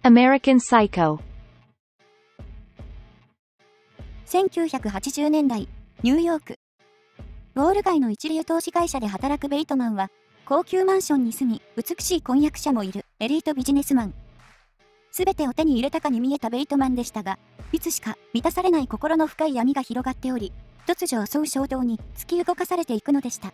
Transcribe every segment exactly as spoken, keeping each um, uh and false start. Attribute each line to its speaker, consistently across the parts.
Speaker 1: American Psycho。
Speaker 2: せんきゅうひゃくはちじゅうねんだい、ニューヨーク。ウォール街の一流投資会社で働くベイトマンは、高級マンションに住み、美しい婚約者もいるエリートビジネスマン。すべてを手に入れたかに見えたベイトマンでしたが、いつしか満たされない心の深い闇が広がっており、突如襲う衝動に突き動かされていくのでした。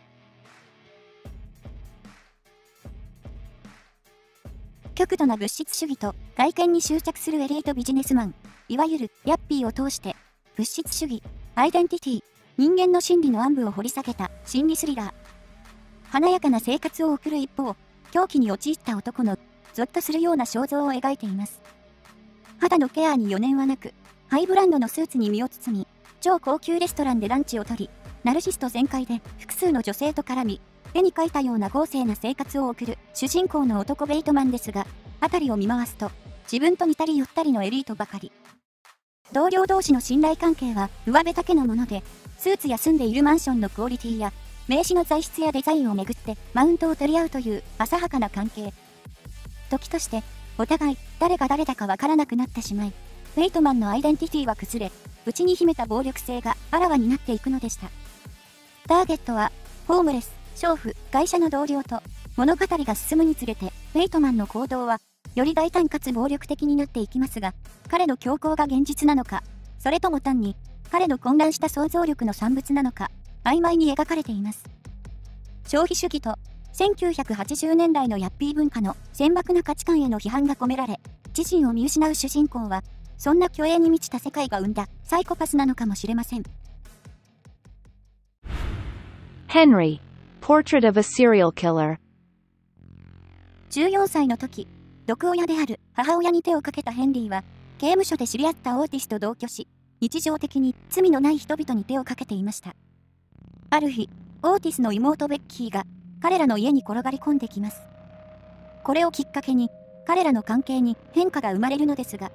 Speaker 2: 極度な物質主義と外見に執着するエリートビジネスマン、いわゆるヤッピーを通して、物質主義、アイデンティティ、人間の心理の暗部を掘り下げた心理スリラー。華やかな生活を送る一方、狂気に陥った男のゾッとするような肖像を描いています。肌のケアに余念はなく、ハイブランドのスーツに身を包み、超高級レストランでランチをとり、ナルシスト全開で複数の女性と絡み、絵に描いたような豪勢な生活を送る主人公の男ベイトマンですが、辺りを見回すと、自分と似たり寄ったりのエリートばかり。同僚同士の信頼関係は上辺だけのもので、スーツや住んでいるマンションのクオリティや、名刺の材質やデザインをめぐってマウントを取り合うという浅はかな関係。時として、お互い誰が誰だかわからなくなってしまい、ベイトマンのアイデンティティは崩れ、内に秘めた暴力性があらわになっていくのでした。ターゲットは、ホームレス、娼婦、会社の同僚と、物語が進むにつれて、ベイトマンの行動は、より大胆かつ暴力的になっていきますが、彼の強行が現実なのか、それとも単に、彼の混乱した想像力の産物なのか、曖昧に描かれています。消費主義と、せんきゅうひゃくはちじゅうねんだいのヤッピー文化の鮮漠な価値観への批判が込められ、自身を見失う主人公は、そんな虚栄に満ちた世界が生んだサイコパスなのかもしれません。
Speaker 1: Henry, Portrait of a Serial Killer。
Speaker 2: じゅうよんさいの時、毒親である母親に手をかけたヘンリーは、刑務所で知り合ったオーティスと同居し、日常的に罪のない人々に手をかけていました。ある日、オーティスの妹ベッキーが彼らの家に転がり込んできます。これをきっかけに、彼らの関係に変化が生まれるのですが、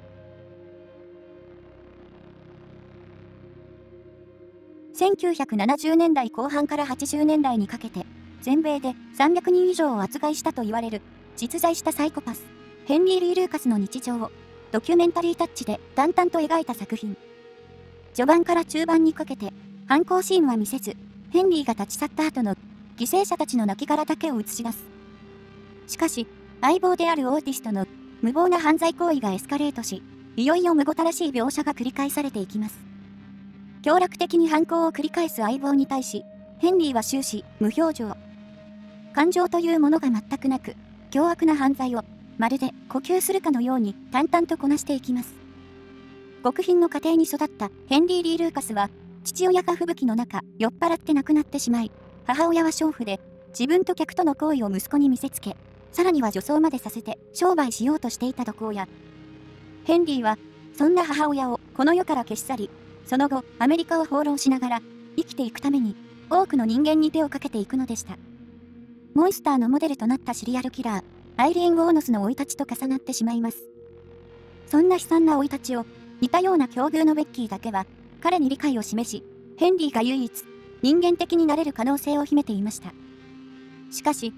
Speaker 2: せんきゅうひゃくななじゅうねんだいこう半からはちじゅうねんだいにかけて、全米でさんびゃくにん以上を殺害したと言われる、実在したサイコパス、ヘンリー・リー・ルーカスの日常を、ドキュメンタリータッチで淡々と描いた作品。序盤から中盤にかけて、犯行シーンは見せず、ヘンリーが立ち去った後の犠牲者たちの亡骸だけを映し出す。しかし、相棒であるオーティストの無謀な犯罪行為がエスカレートし、いよいよむごたらしい描写が繰り返されていきます。強楽的に犯行を繰り返す相棒に対し、ヘンリーは終始無表情。感情というものが全くなく、凶悪な犯罪をまるで呼吸するかのように淡々とこなしていきます。極貧の家庭に育ったヘンリー・リー・ルーカスは、父親が吹雪の中、酔っ払って亡くなってしまい、母親は娼婦で、自分と客との行為を息子に見せつけ、さらには女装までさせて商売しようとしていた毒親。ヘンリーは、そんな母親をこの世から消し去り、その後、アメリカを放浪しながら、生きていくために、多くの人間に手をかけていくのでした。モンスターのモデルとなったシリアルキラー、アイリーン・ウォーノスの生い立ちと重なってしまいます。そんな悲惨な生い立ちを、似たような境遇のベッキーだけは、彼に理解を示し、ヘンリーが唯一、人間的になれる可能性を秘めていました。しかし、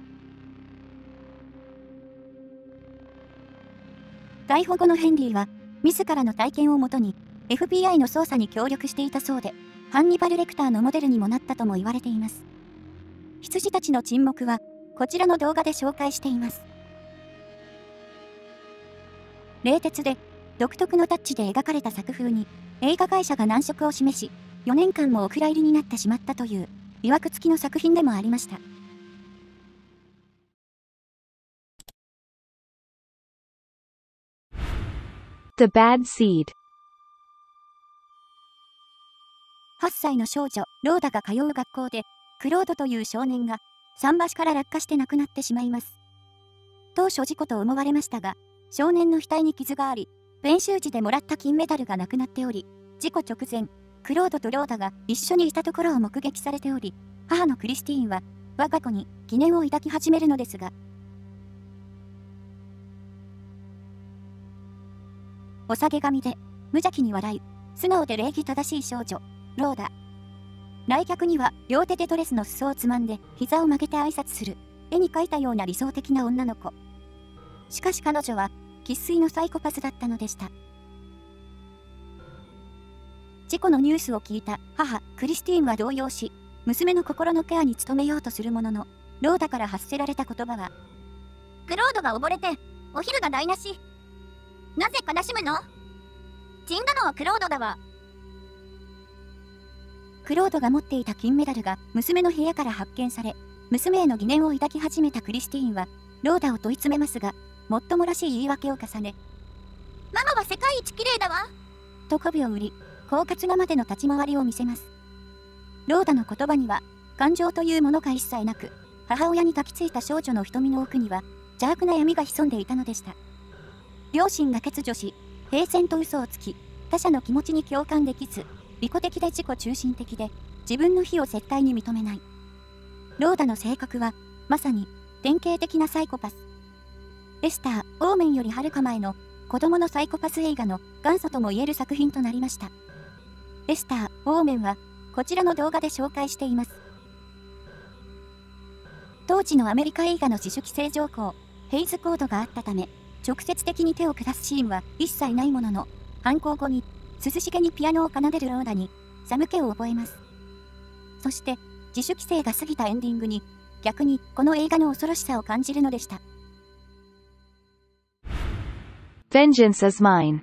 Speaker 2: 逮捕後のヘンリーは、自らの体験をもとに、エフビーアイ の捜査に協力していたそうで、ハンニバル・レクターのモデルにもなったとも言われています。羊たちの沈黙は、こちらの動画で紹介しています。冷徹で、独特のタッチで描かれた作風に、映画会社が難色を示し、よねんかんもお蔵入りになってしまったという、曰く付きの作品でもありました。
Speaker 1: The Bad Seed。
Speaker 2: はっさいの少女、ローダが通う学校で、クロードという少年が、桟橋から落下して亡くなってしまいます。当初事故と思われましたが、少年の額に傷があり、練習時でもらった金メダルがなくなっており、事故直前、クロードとローダが一緒にいたところを目撃されており、母のクリスティーンは、我が子に疑念を抱き始めるのですが、お下げ髪で、無邪気に笑い、素直で礼儀正しい少女、ローダ。来客には両手でドレスの裾をつまんで膝を曲げて挨拶する、絵に描いたような理想的な女の子。しかし彼女は、 生粋のサイコパスだったのでした。事故のニュースを聞いた母、クリスティーンは動揺し、娘の心のケアに努めようとするものの、ローダから発せられた言葉は、
Speaker 3: クロードが溺れて、お昼が台無し。なぜ悲しむの？死んだのはクロードだわ。
Speaker 2: クロードが持っていた金メダルが娘の部屋から発見され、娘への疑念を抱き始めたクリスティーンは、ローダを問い詰めますが、もっともらしい言い訳を重ね、
Speaker 3: ママは世界一綺麗だわ。
Speaker 2: と媚びを売り、狡猾なまでの立ち回りを見せます。ローダの言葉には、感情というものが一切なく、母親に抱きついた少女の瞳の奥には、邪悪な闇が潜んでいたのでした。両親が欠如し、平然と嘘をつき、他者の気持ちに共感できず、利己的で自己中心的で、自分の非を絶対に認めない。ローダの性格は、まさに、典型的なサイコパス。エスター、オーメンよりはるか前の、子供のサイコパス映画の元祖とも言える作品となりました。エスター、オーメンは、こちらの動画で紹介しています。当時のアメリカ映画の自主規制条項、ヘイズコードがあったため、直接的に手を下すシーンは一切ないものの、犯行後に、涼しげにピアノを奏でるローダに、寒気を覚えます。そして、自主規制が過ぎたエンディングに、逆にこの映画の恐ろしさを感じるのでした。
Speaker 1: Vengeance is mine。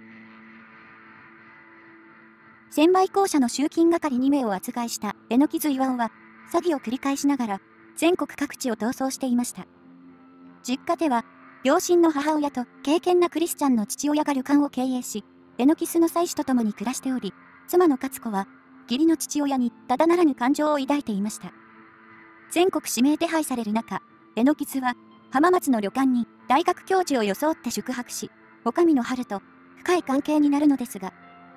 Speaker 2: 専売公社の集金係に名を扱いした榎木津巖は、詐欺を繰り返しながら、全国各地を逃走していました。実家では、両親の母親と敬虔なクリスチャンの父親が旅館を経営し、榎木須の妻子と共に暮らしており、妻の勝子は、義理の父親にただならぬ感情を抱いていました。全国指名手配される中、榎木須は、浜松の旅館に大学教授を装って宿泊し、女将の春と深い関係になるのですが、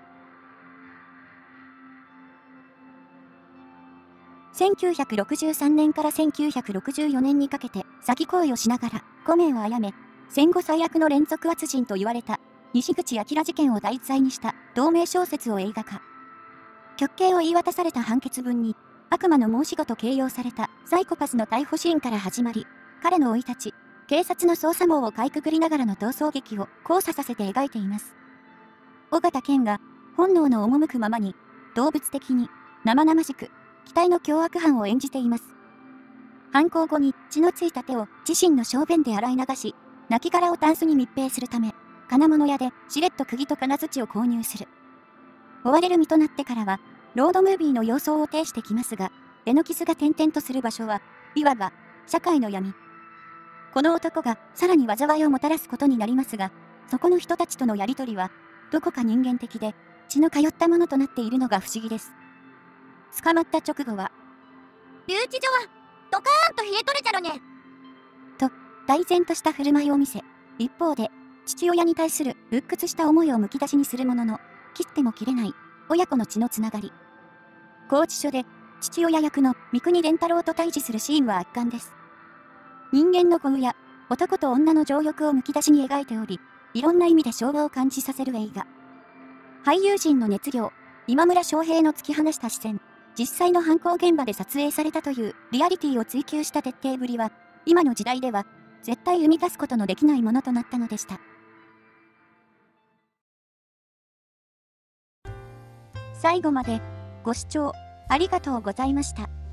Speaker 2: せんきゅうひゃくろくじゅうさんねんからせんきゅうひゃくろくじゅうよねんにかけて詐欺行為をしながら庫面を殺め、戦後最悪の連続殺人と言われた西口昭事件を題材にした同名小説を映画化。極刑を言い渡された判決文に悪魔の申し子と形容されたサイコパスの逮捕シーンから始まり、彼の生い立ち、警察の捜査網をかいくぐりながらの逃走劇を交差させて描いています。尾形健が本能の赴くままに動物的に生々しく期待の凶悪犯を演じています。犯行後に血のついた手を自身の小便で洗い流し、亡骸をタンスに密閉するため、金物屋でしれっと釘と金槌を購入する。追われる身となってからは、ロードムービーの様相を呈してきますが、榎木須が転々とする場所は、いわば、社会の闇。この男がさらに災いをもたらすことになりますが、そこの人たちとのやりとりは、どこか人間的で、血の通ったものとなっているのが不思議です。捕まった直後は、
Speaker 3: 留置所は、ドカーンと冷えとるじゃろね。
Speaker 2: と、大然とした振る舞いを見せ、一方で、父親に対する鬱屈した思いをむき出しにするものの、切っても切れない、親子の血のつながり。拘置所で、父親役の三國連太郎と対峙するシーンは圧巻です。人間の業や、男と女の情欲をむき出しに描いており、いろんな意味で昭和を感じさせる映画。俳優陣の熱量、今村翔平の突き放した視線、実際の犯行現場で撮影されたというリアリティを追求した徹底ぶりは、今の時代では絶対生み出すことのできないものとなったのでした。最後までご視聴ありがとうございました。